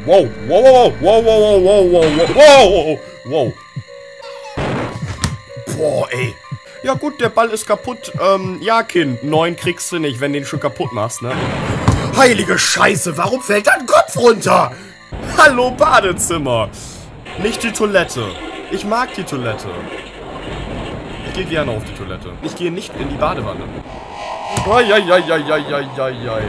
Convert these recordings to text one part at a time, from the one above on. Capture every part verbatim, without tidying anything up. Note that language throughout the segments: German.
Wow, wow, wow, wow, wow, wow, wow, wow, wow. Boah, ey. Ja gut, der Ball ist kaputt. Ähm, ja, Kind, neun kriegst du nicht, wenn du den schon kaputt machst, ne? Heilige Scheiße, warum fällt dein Kopf runter? Hallo, Badezimmer. Nicht die Toilette. Ich mag die Toilette. Ich gehe gerne auf die Toilette. Ich gehe nicht in die Badewanne. Eieieiei.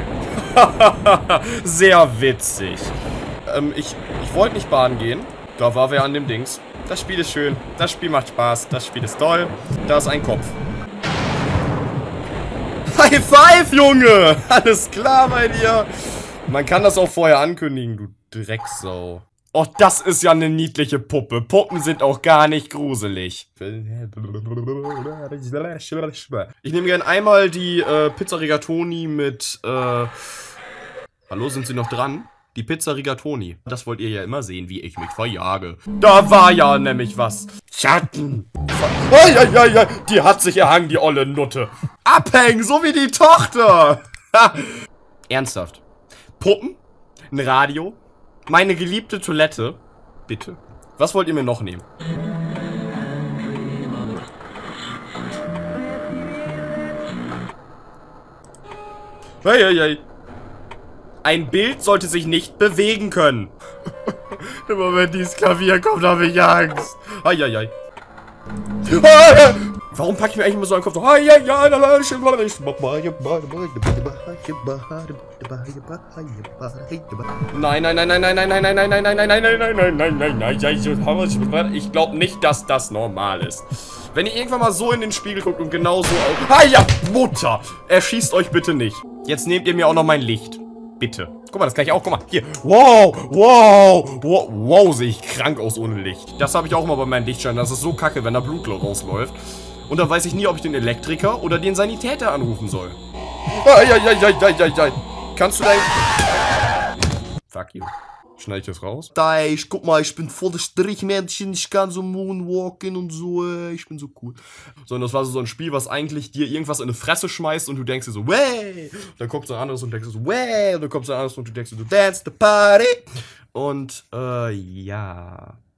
Sehr witzig. Ähm, ich, ich wollte nicht baden gehen. Da war wer an dem Dings. Das Spiel ist schön. Das Spiel macht Spaß. Das Spiel ist toll. Da ist ein Kopf. High Five, Junge! Alles klar bei dir. Man kann das auch vorher ankündigen, du Drecksau. Oh, das ist ja eine niedliche Puppe. Puppen sind auch gar nicht gruselig. Ich nehme gerne einmal die äh, Pizza Rigatoni mit, äh... Hallo, sind Sie noch dran? Die Pizza Rigatoni. Das wollt ihr ja immer sehen, wie ich mich verjage. Da war ja nämlich was. Schatten. Eieiei, die hat sich erhangen, die olle Nutte. Abhängen, so wie die Tochter. Ernsthaft. Puppen? Ein Radio? Meine geliebte Toilette? Bitte. Was wollt ihr mir noch nehmen? Hey, hey, hey. Ein Bild sollte sich nicht bewegen können. Immer wenn dieses Klavier kommt, habe ich Angst. Eieiei. Warum packe ich mir eigentlich immer so einen Kopf? Nein, nein, nein, nein, nein, nein, nein, nein, nein, nein, nein, nein, nein, nein, nein, nein, nein, nein. Ich glaube nicht, dass das normal ist. Wenn ihr irgendwann mal so in den Spiegel guckt und genau so auf... Ah ja, Mutter! Erschießt euch bitte nicht. Jetzt nehmt ihr mir auch noch mein Licht. Bitte. Guck mal, das kann ich auch. Guck mal, hier. Wow, wow, wow, wow, sehe ich krank aus ohne Licht. Das habe ich auch mal bei meinen Lichtscheinern. Das ist so kacke, wenn da Blut rausläuft. Und da weiß ich nie, ob ich den Elektriker oder den Sanitäter anrufen soll. Eieieiei. Kannst du dein... Fuck you. Schneide ich das raus? Da, ich guck mal, ich bin voll das Strichmännchen, ich kann so moonwalken und so, äh, ich bin so cool. So, und das war so ein Spiel, was eigentlich dir irgendwas in die Fresse schmeißt und du denkst dir so, way! Dann kommt so ein anderes und denkst dir so, way! Und dann kommt so ein anderes und du denkst dir so, dance the party! Und, äh, ja...